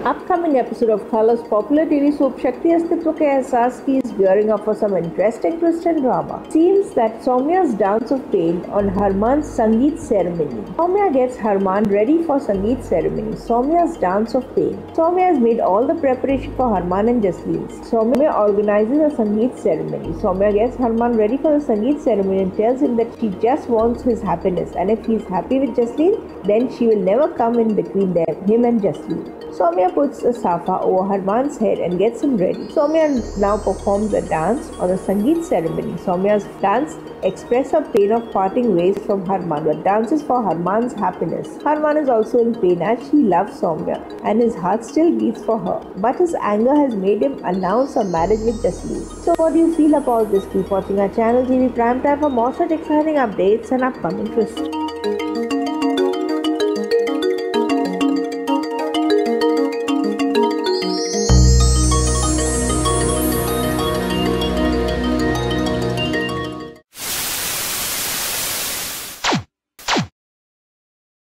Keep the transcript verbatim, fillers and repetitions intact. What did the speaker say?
Upcoming episode of Color's popular T V soap Shakti Astitwa Ke Ehsaas Ki is gearing up for some interesting twist and drama. Seems that Soumya's dance of pain on Harman's Sangeet ceremony. Soumya gets Harman ready for Sangeet ceremony. Soumya's dance of pain. Soumya has made all the preparation for Harman and Jasleen. Soumya organizes a Sangeet ceremony. Soumya gets Harman ready for the Sangeet ceremony and tells him that she just wants his happiness, and if he's happy with Jasleen, then she will never come in between them, him and Jasleen. Soumya puts a safa over Harman's head and gets him ready. Soumya now performs a dance on the Sangeet ceremony. Soumya's dance expresses her pain of parting ways from Harman, but dances for Harman's happiness. Harman is also in pain as he loves Soumya and his heart still beats for her, but his anger has made him announce a marriage with Jasleen. So what do you feel about this? Keep watching our channel T V Prime Time for more such exciting updates and upcoming twists.